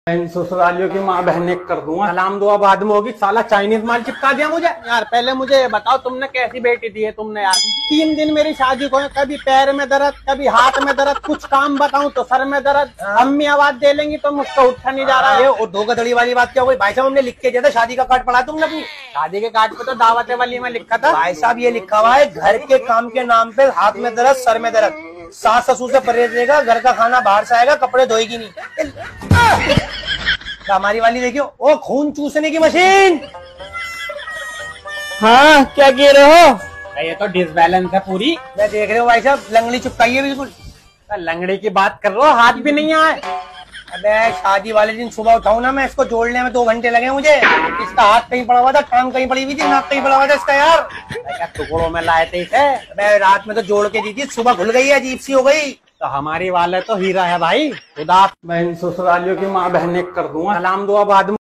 इन ससुरालियों की माँ बहने कर दूंगा। सलाम दुआ बाद में होगी। साला चाइनीज माल चिपका दिया मुझे। यार पहले मुझे ये बताओ तुमने कैसी बेटी दी है तुमने यार। 3 दिन मेरी शादी को है, कभी पैर में दर्द, कभी हाथ में दर्द, कुछ काम बताऊं तो सर में दर्द। अम्मी आवाज दे लेंगी तो मुझको उठा नहीं जा रहा है। और धोखाधड़ी वाली बात क्या हो गई? भाई साहब हमने लिख के दिया था, शादी का कार्ड पढ़ा तुमने अपनी? शादी के कार्ड पे तो दावत वाली में लिखा था। भाई साहब ये लिखा हुआ है, घर के काम के नाम पे हाथ में दर्द, सर में दर्द, सास ससुर से परहेज रहेगा, घर का खाना बाहर से आएगा, कपड़े धोएगी नहीं। हमारी वाली देखियो, ओ खून चूसने की मशीन। हाँ क्या कह रहे हो? ये तो डिसबैलेंस है पूरी। मैं देख रहे हो भाई साहब, लंगड़ी चुपकाई है बिल्कुल। लंगड़ी की बात कर रहे हो, हाथ भी नहीं आए। अबे शादी वाले दिन सुबह उठाऊ ना मैं, इसको जोड़ने में 2 घंटे लगे मुझे। इसका हाथ कहीं पड़ा हुआ था, टांग कहीं पड़ी हुई थी, नाक कहीं पड़ा हुआ था इसका यार। क्या टुकड़ों में लाए थे इसे? अबे रात में तो जोड़ के दी थी, सुबह खुल गई, अजीब सी हो गई। तो हमारी वाले तो हीरा है भाई। खुदा मैं इन ससुरालियों की माँ बहने कर दूंगा। सलाम दुआ बाद में।